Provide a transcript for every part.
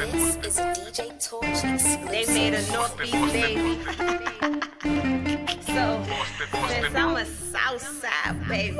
This is a DJ Torch exclusive. They made a Northeast baby. So, since I'm a Southside baby,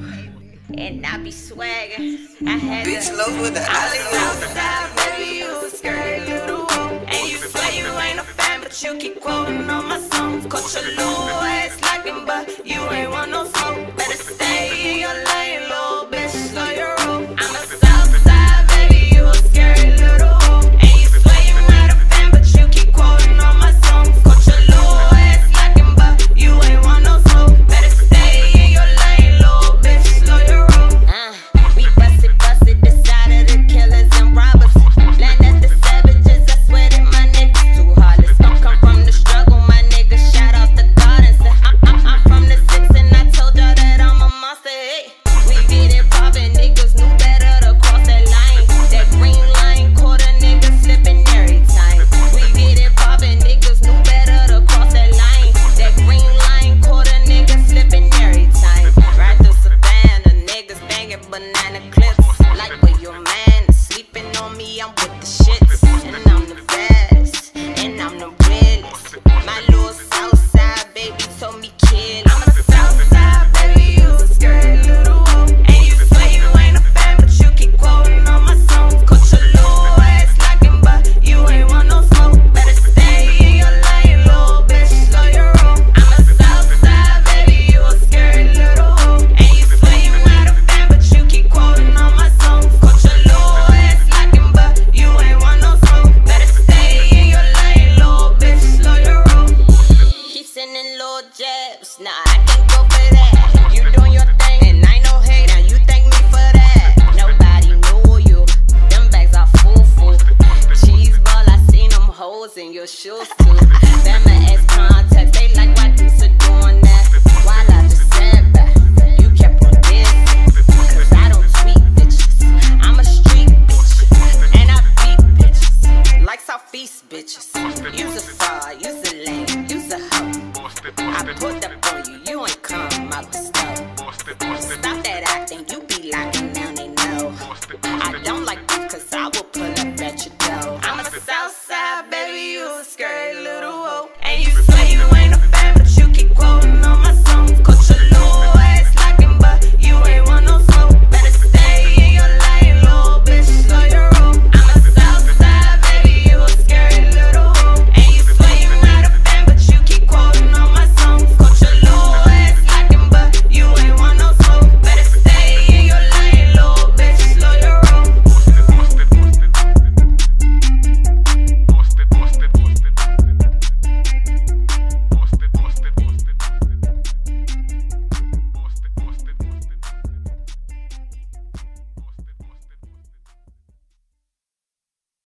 and I be swaggin', I had Bitch to. knows what the Southside baby, you a scary little hoe. And you swear you ain't a fan, but you keep quoting on my songs. Coach your little ass lacking, but you ain't want no smoke. Better stay in your lane, little bitch, slow your roll. I'm a Southside baby, you a scary little hoe. And you swear you ain't a fan, but you keep quoting on my songs. Coach your little ass lacking, but you ain't want no smoke. Better stay in your lane, little bitch, slow your roll. We busted the side of the killers and robbers. Land at the savages, I swear that my niggas too heartless. Don't come from the struggle, my niggas shout out the gardens. I'm from the 6 and I told y'all that I'm a monster. Hey, we did it poppin', niggas knew better to cross that line. That green line caught a nigga slipping every time. We did it poppin', niggas knew better to cross that line. That green line caught a nigga slipping every time. Right through Savannah, niggas banging banana clips. Like where your man is sleeping on me, I'm with the shits. And I'm the best, and I'm the realest. My little Southside baby told me kill. I'm a Southside baby, you a scary little hoe. And you swear you ain't a fan, but you keep quoting on my songs. Coach your little ass lacking, but you ain't want no smoke. Better stay in your lane, little bitch, slow your roll. I'm a Southside baby, you a scary little hoe. And you swear you ain't a fan, but you keep quoting on my songs. Coach your little ass lacking, but you ain't want no smoke. Better stay in your lane, little bitch, slow your roll. Keep sending little jabs, nah, I can't go for that. You doing your thing, and I know hey, now you thank me for that. Nobody knew you, them bags are full. Cheese ball, I seen them holes in your shoes too. Bama S